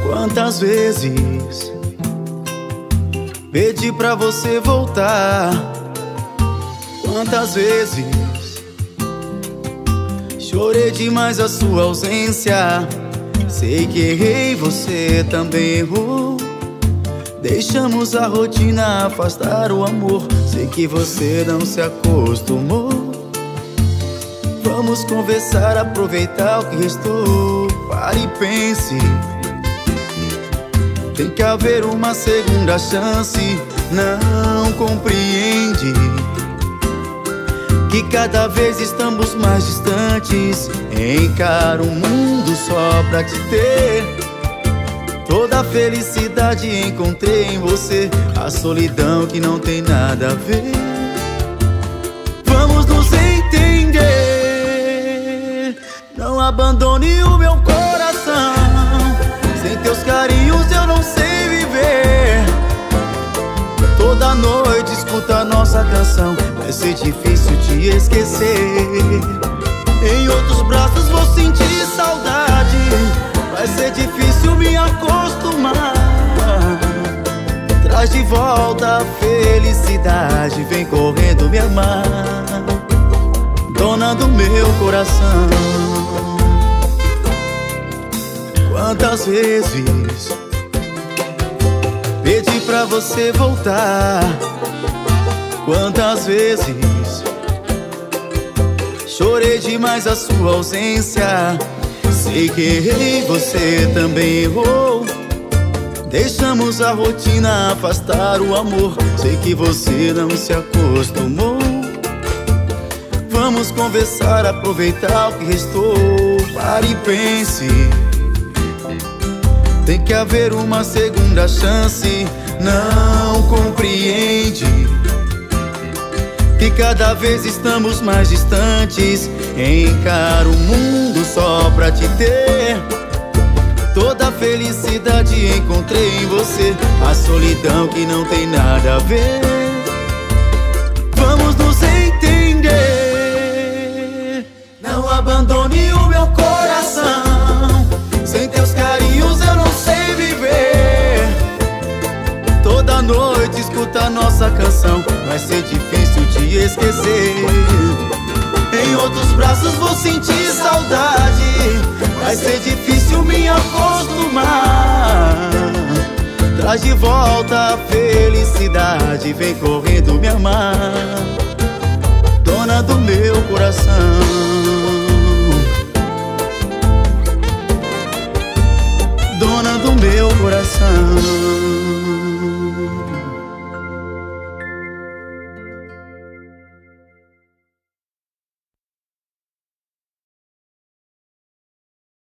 Quantas vezes pedi pra você voltar? Quantas vezes chorei demais a sua ausência? Sei que errei, você também errou. Deixamos a rotina afastar o amor. Sei que você não se acostumou. Vamos conversar, aproveitar o que restou. Pare e pense, tem que haver uma segunda chance. Não compreende que cada vez estamos mais distantes. Encaro um mundo só pra te ter. Toda a felicidade encontrei em você, a solidão que não tem nada a ver. Vamos nos entender. Não abandone o meu coração. Sem teus carinhos eu não sei viver. Toda noite escuta a nossa canção. Vai ser difícil te esquecer. Em outros braços vou sentir saudade. Vai ser difícil me acostumar. Traz de volta a felicidade. Vem correndo me amar, dona do meu coração. Quantas vezes pedi pra você voltar? Quantas vezes chorei demais a sua ausência? Sei que errei, você também errou. Deixamos a rotina afastar o amor. Sei que você não se acostumou. Vamos conversar, aproveitar o que restou. Pare e pense, tem que haver uma segunda chance. Não compreende que cada vez estamos mais distantes. Encaro o mundo só pra te ter. Toda a felicidade encontrei em você, a solidão que não tem nada a ver. Vamos nos entender. Não abandone o meu coração. Sem teus carinhos eu não sei viver. Toda noite escuta a nossa canção. Vai ser difícil te esquecer. Em outros braços vou sentir saudade. Vai ser difícil me acostumar. Traz de volta a felicidade. Vem correndo me amar, dona do meu coração. Dona do meu coração.